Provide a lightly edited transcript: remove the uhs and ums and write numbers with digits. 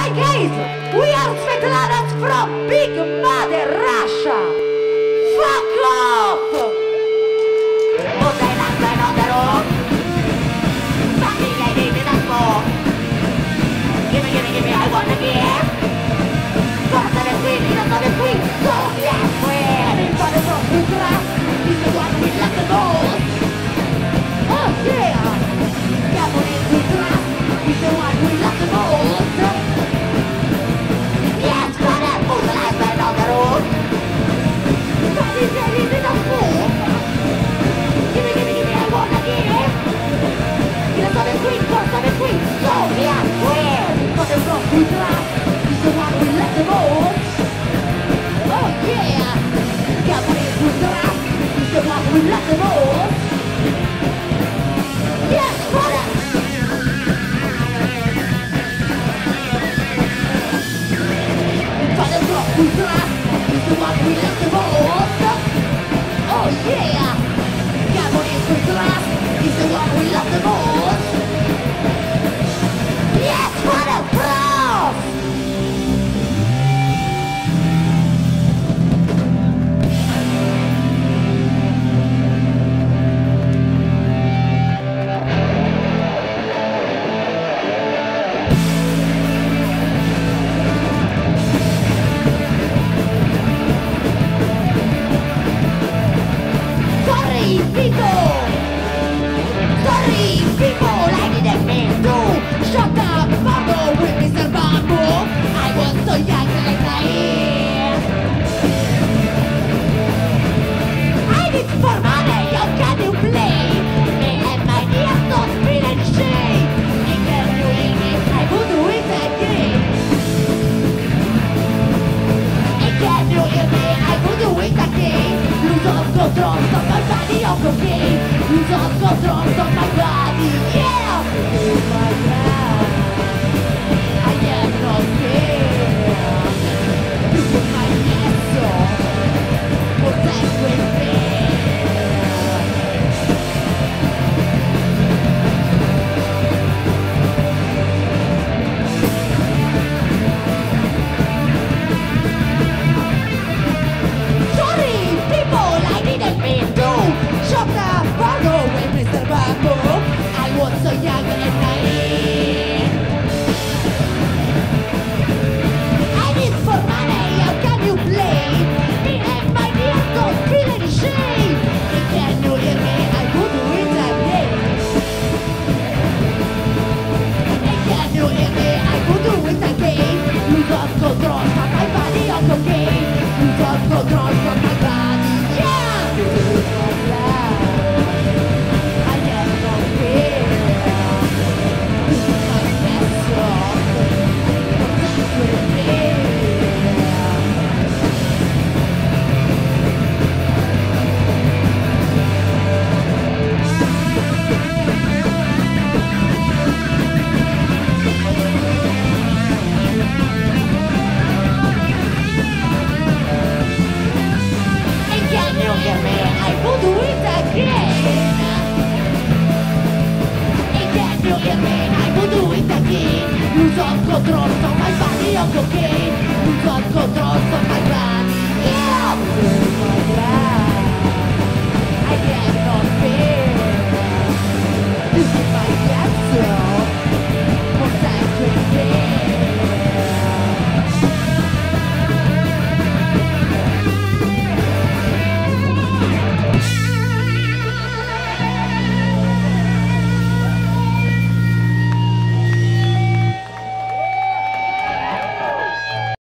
Hi guys, we are SVETLANAS from Big Mother Russia. Fuck off! Put the last man on the road. Something I need is that more. Give me, I wanna give. Cause I'm a queen, I'm not a queen. So yes, we're for the top who class. He's the one we love the most. Oh yeah! Come on in to class. He's the one we love the most. Yes, brother, put the last man on the road. Something I need is that more. Give me, I wanna give. He's not a queen, cause I'm a queen. So yes, we're for the top who class. He's the one we love the most. Oh yeah! Come on in to class. He's the one we love the most. Yes, brother! For the top who class. He's the one we love the most. Oh yeah! Come on in to class. He's the one we love the most. Yes, brother, bros! Sorry people, I didn't mean to. Shut up, Bambo, with Mr. Bambo. I was so young and naive. I need for money, how can you play? Me and my ears don't feel any shame. If you're doing it, I would do it again. If you hear me, I would do it again. Lose all control of my body, okay. Lose all control of my body, yeah. Oh my God, I am not here. You put my hands on, protect with me. Sorry people, I didn't mean to. Shut up, Bambo, with Mr. Bambo. I was so young and naive. I need for money, how can you play? Me and my dear don't feel any shame. Can you hear me? I would do it again. Can you hear me? I would do it again. Lose all control from my body, okay. Lose all control from my body, yeah. Lose my life. I am not here. Lose my vessel. Protect with me. And can you hear me? I will do it again. And can you hear me? I will do it again. Lose all control of my body, okay. Lose all control of my